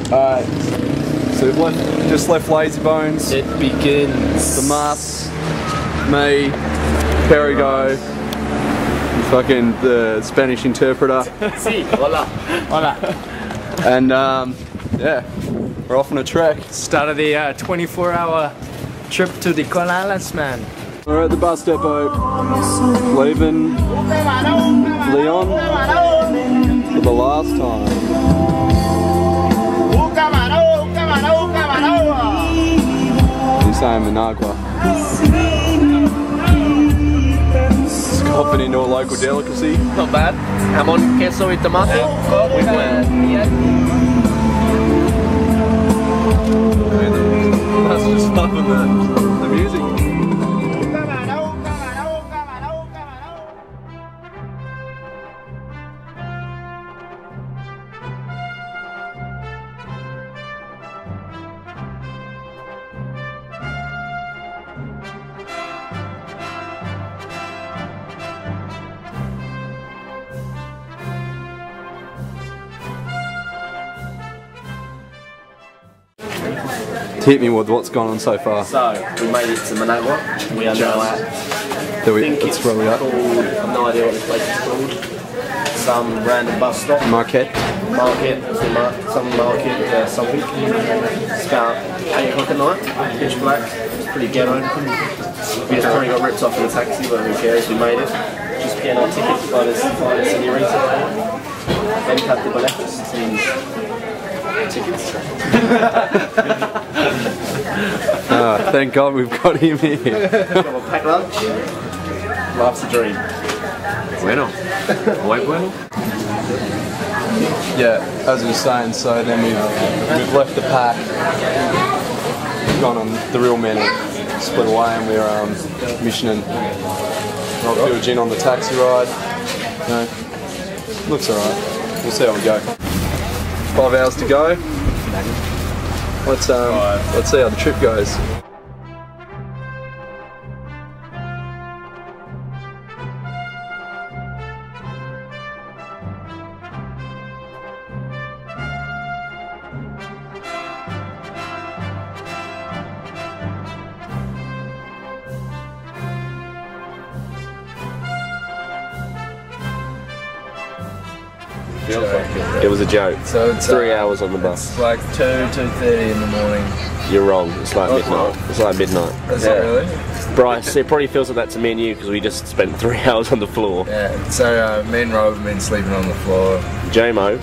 Alright, so we've just left Lazy Bones. It begins. The Maps, me, Perigo, fucking the Spanish interpreter. Si, hola. Hola. And yeah, we're off on a trek. Start of the 24-hour trip to the Colalas, man. We're at the bus depot, leaving Leon for the last time. He's saying Nicaragua. Hopping into a local delicacy. Not bad. Jamón, queso y tomate. That's just loving the music. Hit me with what's gone on so far. So, we made it to Managua. We are now at, That's where we are. I have no idea what this place is called. Some random bus stop. Market. Some market, something. It's about 8 o'clock at night, pitch black. It's pretty ghetto. We just probably got ripped off in the taxi, but who cares, we made it. Just getting our tickets by the senorita. Then cut the boletos. Tickets. Thank God we've got him here. Got a packed lunch. Life's a dream. Bueno. Muy bueno. Yeah, as we were saying, so then we've left the pack, gone on the real men, split away, and we're missioning Rock Hill Gin on the taxi ride. You know, looks alright. We'll see how we go. 5 hours to go. Let's see how the trip goes. It was a joke. So it's 3 hours on the bus. It's like 2:30 in the morning. You're wrong. It's like midnight. It's like midnight. Is it really? Bryce, it probably feels like that to me and you because we just spent 3 hours on the floor. Yeah. So me and Rob have been sleeping on the floor. JMO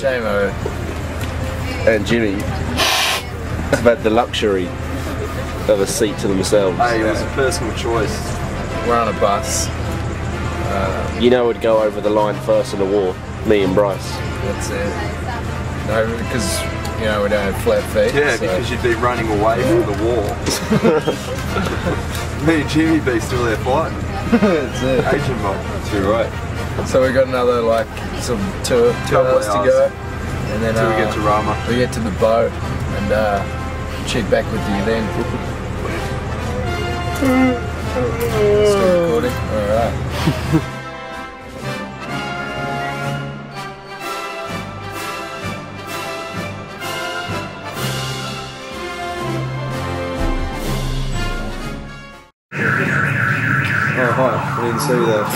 and Jimmy have had the luxury of a seat to themselves. Hey, it was a personal choice. We're on a bus. You know, would go over the line first in the war. Me and Bryce. That's it. No, because you know we don't have flat feet. Yeah, so. because you'd be running away from the war. Me and Jimmy be still there fighting. That's it. Asian mob. Too right. So we got another like some two hours to go, and then until we get to Rama. We get to the boat and check back with you then. Stop recording. All right. Oh hi, I didn't see that.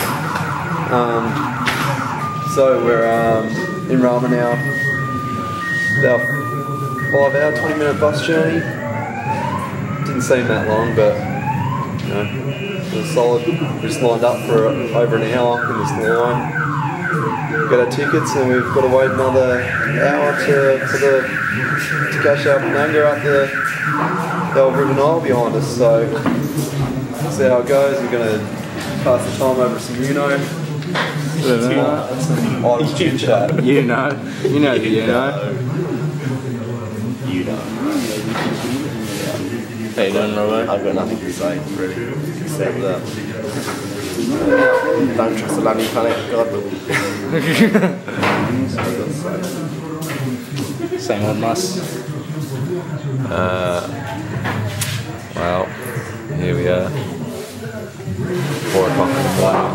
So we're in Rama now. About 5 hour, 20-minute bus journey. Didn't seem that long, but you know, it was solid. We just lined up for over an hour in this line. Got our tickets, and we've got to wait another hour to cash our Penanga up the old River Nile behind us. So see how it goes. We're going to pass the time over some some idle chit chat. You know the you know. How you doing, Robo? I've got nothing to say, really, except that don't trust the landing planet, God. Same on us. Well, here we are. 4 o'clock in the flight.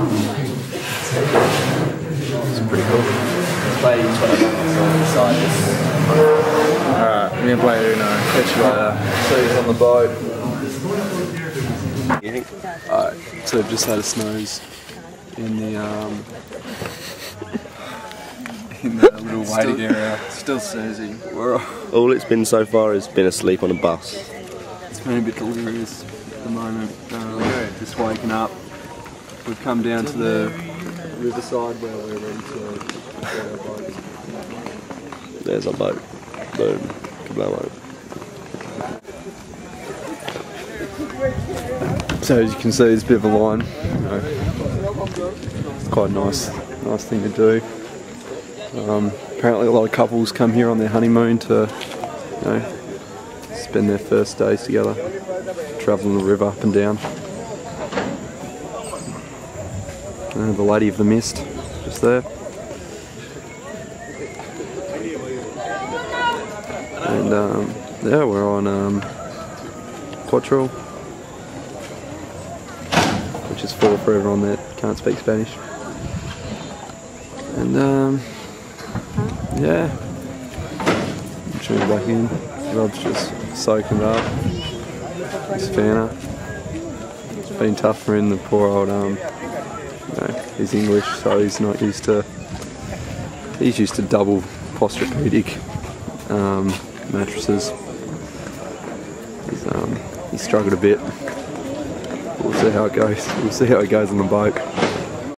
It's pretty cool. Play 20 minutes on the side. Alright. We're gonna play Uno. Catch you later. See you on the boat. Alright, so we've just had a snooze in the little waiting area. Still snoozing. All it's been so far has been asleep on a bus. It's been a bit delirious at the moment. Just waking up. We've come down to the riverside where we're ready to get our boat. There's our boat. Boom. Kablow. So as you can see, there's a bit of a line. It's quite a nice thing to do. Apparently a lot of couples come here on their honeymoon to, spend their first days together, travelling the river up and down. The Lady of the Mist, just there. And yeah, we're on Quattro, which is for everyone that can't speak Spanish. And yeah, I'm tuning back in. Rod's just soaking it up. He's Fana. It's been tough for him, the poor old he's English, so he's not used to. He's used to double posturepedic mattresses. He's struggled a bit. We'll see how it goes. We'll see how it goes on the boat.